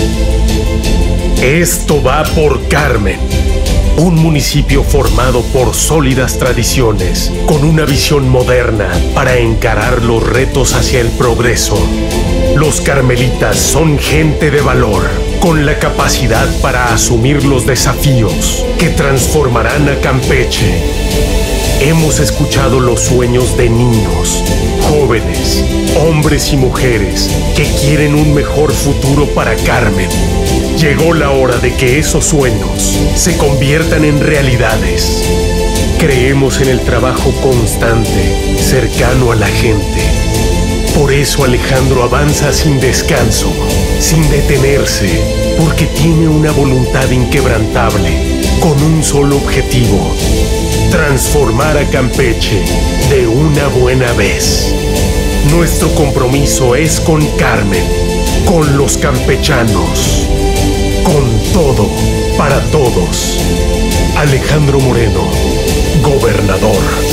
Esto va por Carmen, un municipio formado por sólidas tradiciones, con una visión moderna para encarar los retos hacia el progreso. Los carmelitas son gente de valor, con la capacidad para asumir los desafíos que transformarán a Campeche. Hemos escuchado los sueños de niños, jóvenes, hombres y mujeres que quieren un mejor futuro para Carmen. Llegó la hora de que esos sueños se conviertan en realidades. Creemos en el trabajo constante, cercano a la gente. Por eso Alejandro avanza sin descanso, sin detenerse, porque tiene una voluntad inquebrantable, con un solo objetivo: transformar a Campeche de una buena vez. Nuestro compromiso es con Carmen, con los campechanos, con todo, para todos. Alejandro Moreno, gobernador.